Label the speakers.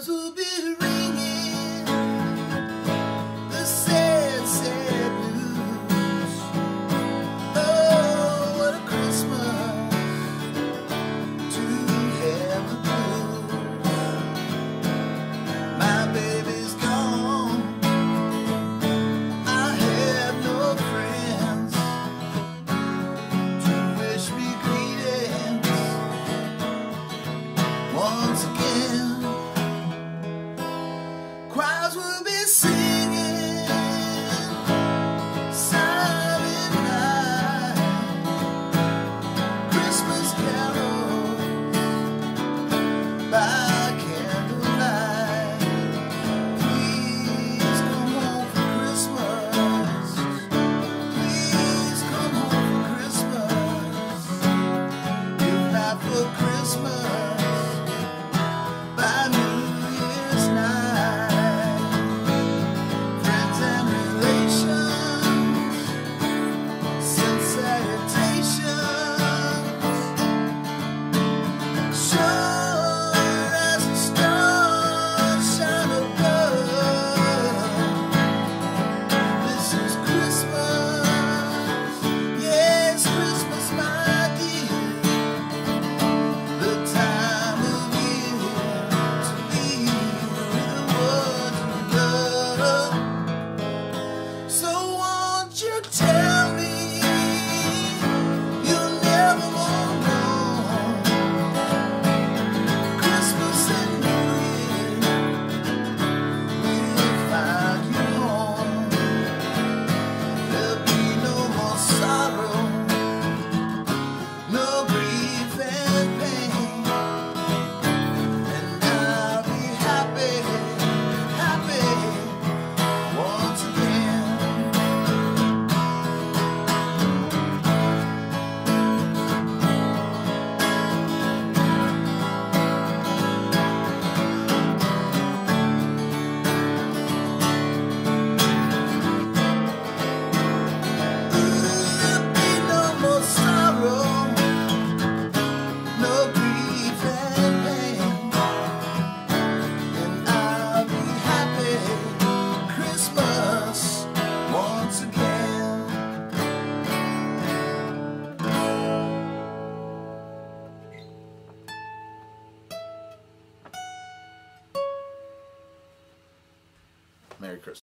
Speaker 1: Bells will be ringing the sad, sad blues. Oh, what a Christmas to have the blues. My baby's gone, I have no friends to wish me greetings once again. Choirs will be singing Silent Night, Christmas carols by candlelight. Please come home for Christmas. Please come home for Christmas. If not for Christmas, by New Year's night. Tell me you'll never want more Christmas and New Year will find you home. There'll be no more sorrow, no grief and pain, and I'll be happy, happy once again. Merry Christmas.